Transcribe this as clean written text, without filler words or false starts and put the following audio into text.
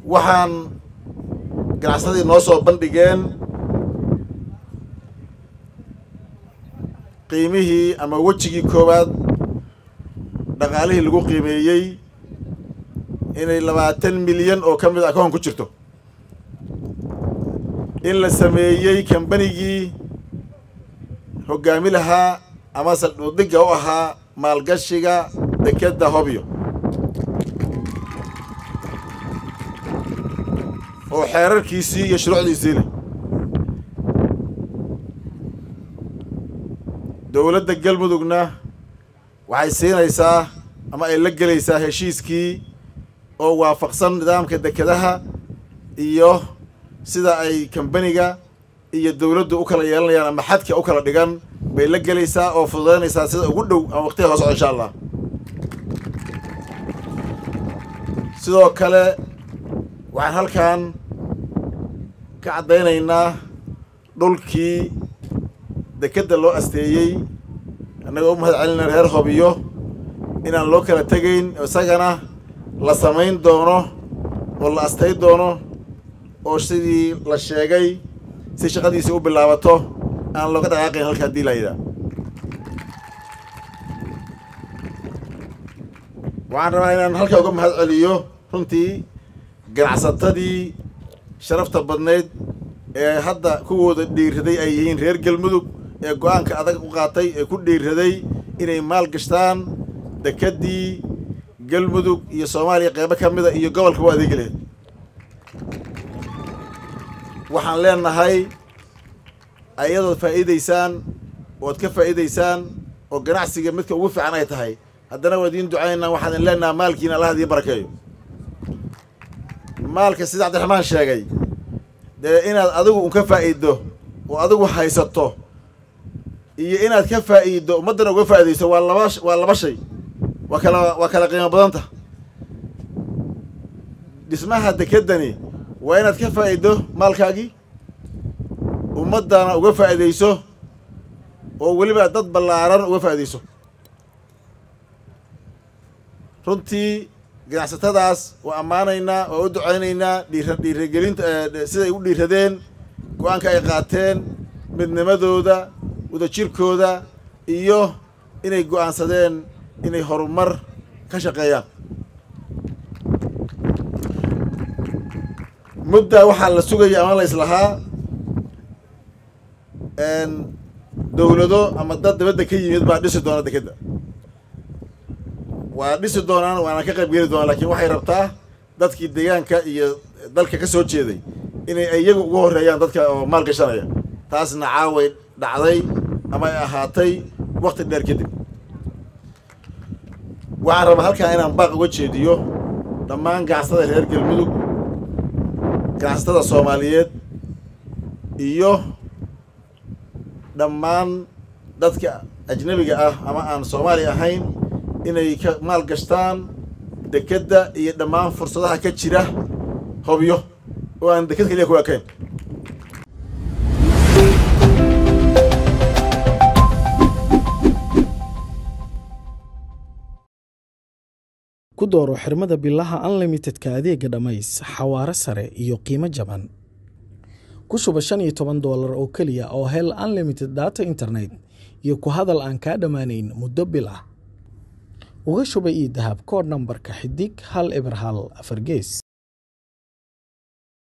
waxaan ganacsadii noo soo bandhigeen qiimihii ama wejigii koowaad dhaqaalihii lagu qiimeeyey inay 20 milyan oo ka mid akoon ku jirto in la sameeyey kambanigii hoggaami lahaa ama saldhigga u ahaa maalgashiga dekedda Hobyo oo xeerarkiisii iyo shuruucdiisii leh dowladda Galmudugna waxay siinaysaa ama ay la gelaysaa heshiiskii oo waafaqsan nidaamka dekedaha iyo sida ay kambaniga iyo dowladdu u kala yeelanayaan ama xadka u kala dhigan bay la gelaysaa oo fududeynaysaa sida ugu dhow ama waqtiga hoos insha Allah sidoo kale waxaan halkan ka cadeynaynaa dhulkii dekedda loo asteeyey annagoo u mahadcelinaa reer Hobyo inaan loo kala tegayn isagana la samayn doono oo la astay doono oo sidii la sheegay si shaqadiisa u bilaabato aan looga dhaqaaqayn halka diilayda waxaan rabaa inaan halka uga mahadceliyo runtii ganacsatadii sharafta badneed ee hadda kuwooda dhiiraday ay yihiin reer Galmudug ee go'aanka adag u qaatay ee ku dhiiraday inay maal gashtaan dekedii Galmudug iyo Soomaaliya qayb ka mid ah iyo gobolka waa adeegleed waxaan leenahay ayadoo faa'iideysaan oo ka faa'iideysaan oo ganacsiga midka ugu fiican ay tahay haddana wadiin ducaynaa waxaan leenahay maalkiina Allah hadii barakeeyo maalka sida Cabdiraxmaan sheegay inaad adigu ka faa'iido oo adigu haysato iyo inaad ka faa'iido ummadana uga faa'iideyso waa laba shay waa kala qiimo badanta dhismaha dekedani waa inaad ka faa'iido maalkaagii ummadana uga faa'iideyso oo waliba dad ballaaran uga faa'iideyso runtii ganacsatadaas waa ammaanaynaa oo u ducaynaynaa dhiirigelinta siday u dhiiradeen go'aanka ay qaateen midnimadooda wadajirkooda iyo inay go'aansadeen inay horumar ka shaqeeyaan mudda waxaa la sugaya ama la islahaa dowlado ama dad dibadda ka yimid baa dhisi doona dekedda waa dhisi doonaan waana ka qayb geli doonaan laakiin waxay rabtaa dadkii deegaanka iyo dalka ka soo jeeday inay iyagu ugu horeeyaan dadka oo maal gashanaya taasna caaway dhacday ama ay ahaatay waqti dheer kadib waxaan rabaa halkan inaan baaq uga jeediyo dhammaan ganacsatada reer Galmudug ganacsatada Soomaaliyeed iyo dhammaan dadka ajnabiga ah ama aan Soomaali ahayn inay ka maal gashtaan dekedda iyo dhammaan fursadaha ka jira Hobyo oo aan deked kaliya ku ekayn ku dooro xirmada billaha unlimitedka adeega dhamays xawaare sare iyo qiimo jaban ku shuba $15 oo kaliya oo hel unlimited data internet iyo ku hadal aan ka dhamaanayn muddo bil ah uga shuba ii dahab kood nambarka xidig 1 eber 1 4 gees